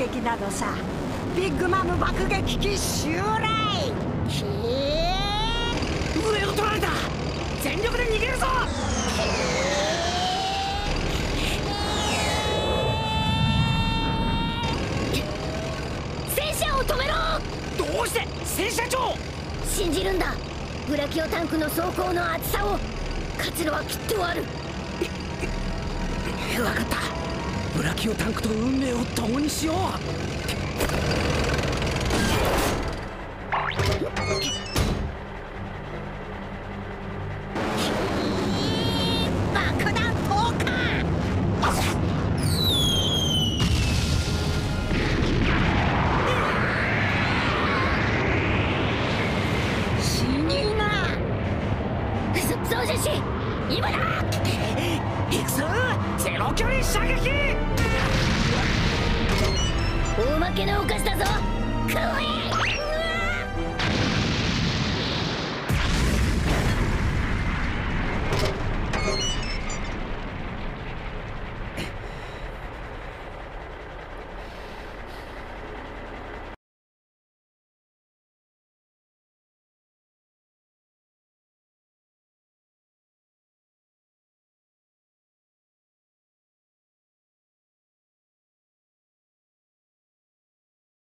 撃などさ。ビッグマム爆撃機襲来。 上を取られた。全力で逃げるぞ。 戦車を止めろ。 どうして戦車長。 信じるんだ。ブラキオタンクの装甲の厚さを。活路はきっとある。 分かった。ブラキオタンクと運命を共にしよう。 爆弾投下。死にな。 操縦士、今だ。 行くぞ。ゼロ距離射撃。 大負けのお菓子だぞ。食え。